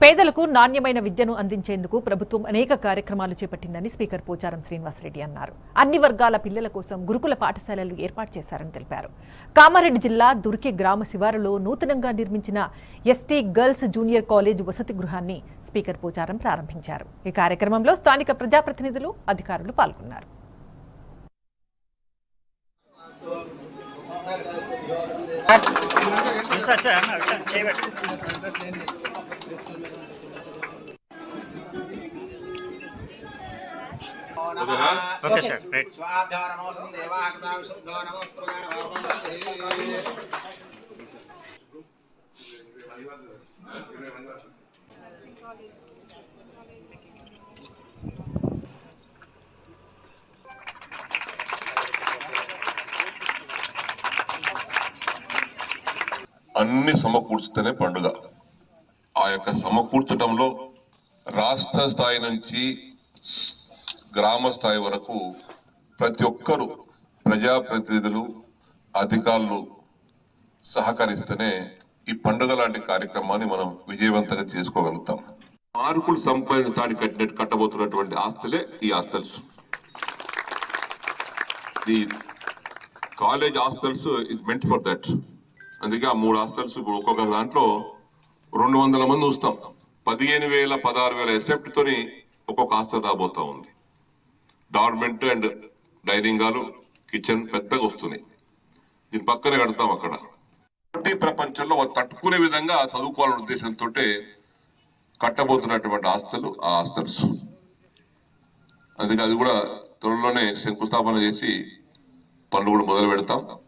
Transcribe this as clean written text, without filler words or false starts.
పేదలకు నాణ్యమైన విద్యను అందించేందుకు ప్రభుత్వం అనేక కార్యక్రమాలు చేపట్టిందని స్పీకర్ పోచారం శ్రీనివాసరెడ్డి అన్నారు. అన్ని వర్గాల పిల్లల కోసం గురుకుల పాఠశాలలు ఏర్పాటు చేశారని తెలిపారు. కామారెడ్డి జిల్లా దుర్కి గ్రామ శివారులో నూతనంగా నిర్మించిన ఎస్టీ గర్ల్స్ జూనియర్ కాలేజ్ వసతి గృహాన్ని స్పీకర్ పోచారం ప్రారంభించారు. ఈ కార్యక్రమంలో స్థానిక ప్రజాప్రతినిధులు, అధికారులు పాల్గొన్నారు. Okay, sir. Right. అన్ని సమకూర్చుతేనే పండుగ. ఆ యొక్క సమకూర్చడంలో రాష్ట్ర స్థాయి నుంచి గ్రామ స్థాయి వరకు ప్రతి ఒక్కరూ ప్రజాప్రతినిధులు, అధికారులు సహకరిస్తేనే ఈ పండుగ లాంటి కార్యక్రమాన్ని మనం విజయవంతంగా చేసుకోగలుగుతాం. మార్కులు సంపాదించడానికి కట్టబోతున్నటువంటి ఆస్తులే ఈ hostels. The college hostels is meant for that. అందుకే ఆ 3 హాస్టల్స్ ఒక్కొక్క దాంట్లో 200 మంది చూస్తాం. 15,000, 16,000 ఎసెప్ట్ తోని ఒక్కొక్క హాస్టల్ రాబోతా ఉంది. డార్మెంట్ అండ్ డైనింగ్ హాల్, కిచెన్ పెద్దగా వస్తున్నాయి. దీని పక్కనే కడతాం. అక్కడ ప్రపంచంలో తట్టుకునే విధంగా చదువుకోవాలనే ఉద్దేశంతో కట్టబోతున్నటువంటి హాస్టల్ ఆ హాస్టల్స్. అందుకే అది కూడా త్వరలోనే శంకుస్థాపన చేసి పనులు కూడా మొదలు పెడతాం.